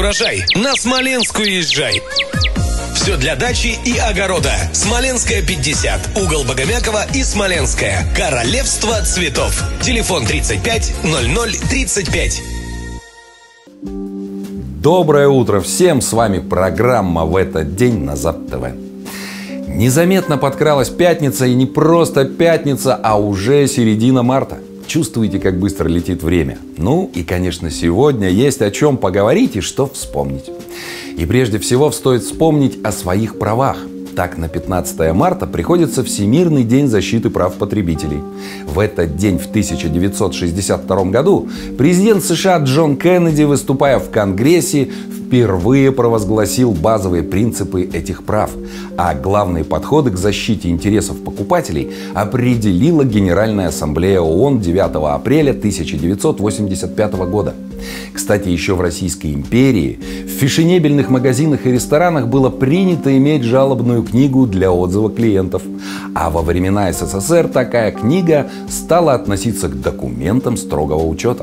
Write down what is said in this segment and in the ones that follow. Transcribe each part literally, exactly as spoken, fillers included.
урожай, на Смоленскую езжай. Все для дачи и огорода. Смоленская, пятьдесят. Угол Богомякова и Смоленская. Королевство цветов. Телефон тридцать пять ноль ноль тридцать пять. Доброе утро всем! С вами программа «В этот день» на ЗапТВ. Незаметно подкралась пятница, и не просто пятница, а уже середина марта. Чувствуете, как быстро летит время? Ну и, конечно, сегодня есть о чем поговорить и что вспомнить. И прежде всего стоит вспомнить о своих правах. Так, на пятнадцатое марта приходится Всемирный день защиты прав потребителей. В этот день в тысяча девятьсот шестьдесят втором году президент США Джон Кеннеди, выступая в Конгрессе, впервые провозгласил базовые принципы этих прав, а главные подходы к защите интересов покупателей определила Генеральная ассамблея ООН девятого апреля тысяча девятьсот восемьдесят пятого года. Кстати, еще в Российской империи в фешенебельных магазинах и ресторанах было принято иметь жалобную книгу для отзыва клиентов. А во времена СССР такая книга стала относиться к документам строгого учета.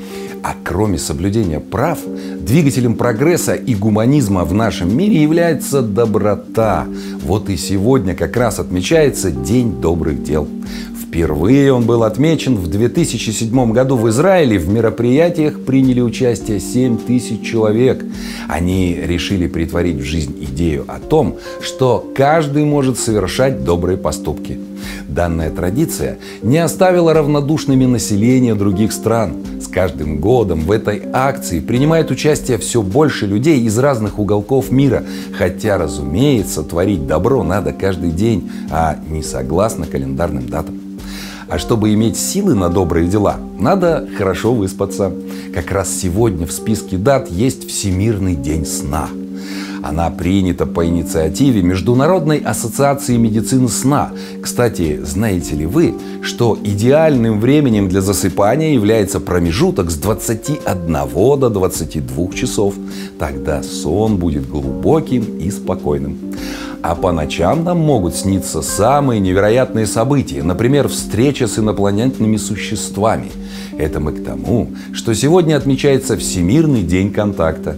А кроме соблюдения прав, двигателем прогресса и гуманизма в нашем мире является доброта. Вот и сегодня как раз отмечается День добрых дел. Впервые он был отмечен в две тысячи седьмом году в Израиле. В мероприятиях приняли участие семь тысяч человек. Они решили претворить в жизнь идею о том, что каждый может совершать добрые поступки. Данная традиция не оставила равнодушными население других стран. С каждым годом в этой акции принимает участие все больше людей из разных уголков мира. Хотя, разумеется, творить добро надо каждый день, а не согласно календарным датам. А чтобы иметь силы на добрые дела, надо хорошо выспаться. Как раз сегодня в списке дат есть Всемирный день сна. Она принята по инициативе Международной ассоциации медицины сна. Кстати, знаете ли вы, что идеальным временем для засыпания является промежуток с двадцати одного до двадцати двух часов. Тогда сон будет глубоким и спокойным. А по ночам нам могут сниться самые невероятные события. Например, встреча с инопланетными существами. Это мы к тому, что сегодня отмечается Всемирный день контакта.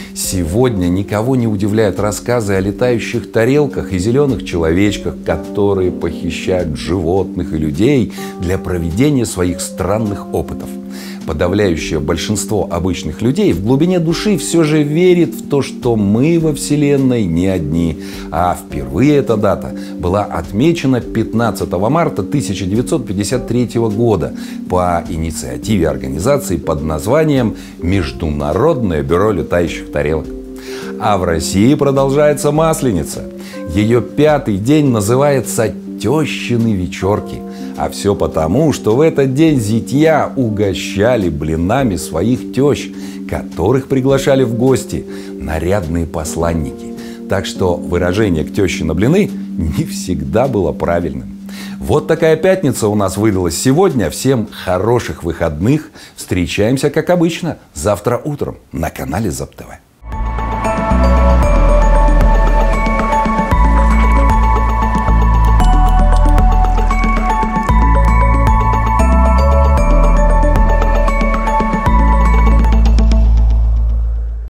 Сегодня никого не удивляют рассказы о летающих тарелках и зеленых человечках, которые похищают животных и людей для проведения своих странных опытов. Подавляющее большинство обычных людей в глубине души все же верит в то, что мы во Вселенной не одни. А впервые эта дата была отмечена пятнадцатого марта тысяча девятьсот пятьдесят третьего года по инициативе организации под названием Международное бюро летающих тарелок. А в России продолжается Масленица. Ее пятый день называется «Тещины вечерки». А все потому, что в этот день зятья угощали блинами своих тещ, которых приглашали в гости нарядные посланники. Так что выражение «к теще на блины» не всегда было правильным. Вот такая пятница у нас выдалась сегодня. Всем хороших выходных. Встречаемся, как обычно, завтра утром на канале ЗапТВ.